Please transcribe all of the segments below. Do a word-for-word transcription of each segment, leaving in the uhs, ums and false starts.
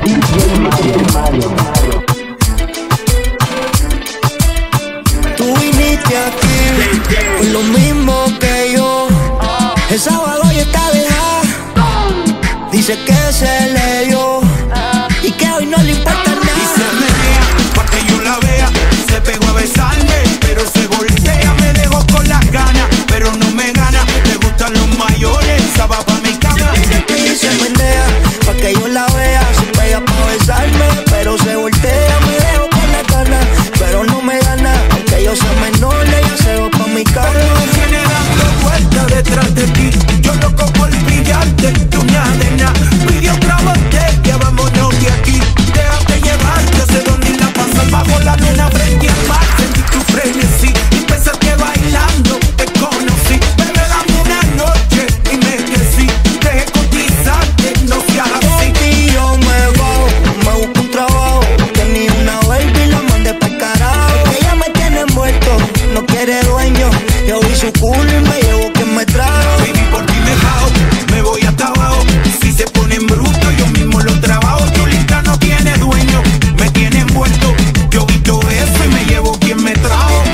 Tú viniste aquí por lo mismo que yo. El sábado ya está dejada. Dice que se le dio y que hoy no le importa nada. Y se menea pa' que yo la vea. Se pegó a besarme, pero se voltea. Me dejó con las ganas, pero no me gana. Le gustan los mayores, esa va pa' mi cama. Y se menea pa' que yo la vea. Se pega pa' besarme, pero se voltea. Me dejo con las ganas, pero no me gana. Aunque yo sea menor, ella se va pa' mi cama. Pero me tiene dando vueltas detrás de ti. Yo loco por brillarte, tú nada de nada. Pide otra botella, vámonos de aquí. Déjate llevar, yo sé dónde la pasas. Bajo la luna frente al mar, sentí tu frenesí. Y pensaste bailando, te conocí. Bebé, dame una noche y me crecí. Deje cotizarte, no seas así. Y yo me bajo, me busco un trabajo. Tenía una baby, la mandé pa'l carajo. Ella me tiene envuelto, no quiere dueño. Yo vi su culo y me llevo quien me trajo. Baby, por ti me bajo, me voy hasta abajo. Si se ponen bruto, yo mismo lo trabajo. Tu lista no tiene dueño, me tiene envuelto. Yo quito eso y me llevo quien me trajo.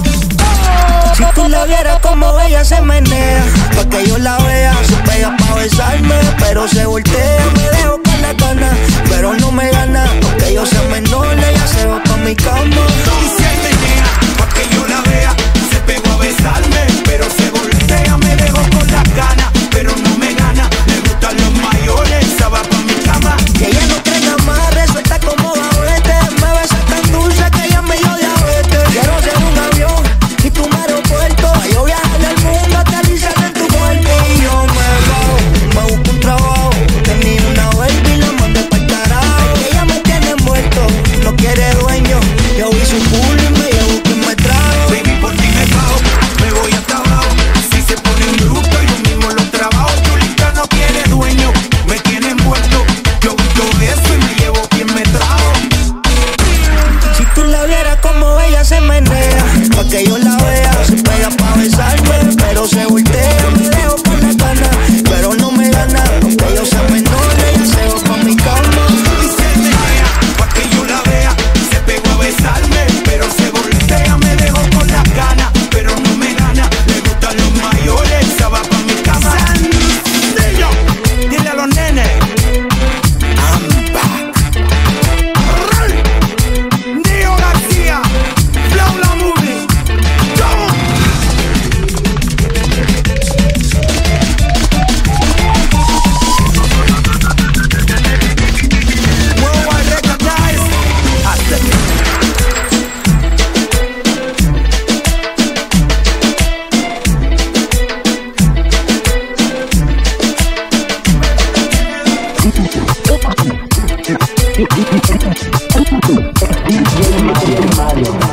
Si tú la vieras como ella se menea, pa' que yo la vea. Se pega pa' besarme, pero se voltea. Me dejo con la gana, pero no me gana. Aunque yo sea menor, ella se va pa' mi cama. Y se menea pa' que yo la vea. Se pegó a besarme, pero se voltea. Me dejo con las ganas, pero no me gana. Le gustan los mayores, esa va pa' mi cama. Que ella no traiga más, resuelta como babete. Me besa tan dulce que ella me dio diabetes. Quiero ser un avión y tu aeropuerto. Pa' yo viajar el mundo, aterrizar en tu cuerpo. Y yo me bajo, me busco un trabajo. Tenía una baby, la mandé pa'l carajo. Ella me tiene envuelto, no quiere dueño. Yo vi su culo y me llevo quien me trajo. Baby, por ti me bajo, me voy hasta abajo. Si se ponen bruto, yo mismo lo trabajo. Tu lista no tiene dueño, me tiene envuelto. Yo quito eso y me llevo quien me trajo. Si tú la vieras como ella se menea, pa' que yo la vea. Se pega pa' besarme, pero se voltea. Me dejo con la gana, pero no me gana. Aunque yo sea menor, ella se va pa' mi cama. Y se menea pa' que yo la vea. Se pegó a besarme, pero se voltea. Me dejo con las ganas, pero no me gana. Le gustan los mayores, esa va pa' mi cama. Sandillo, dile a los nenes, I'm back. Dio García, Flow La Movie, come on. Worldwide recognized, hasta D J Mario.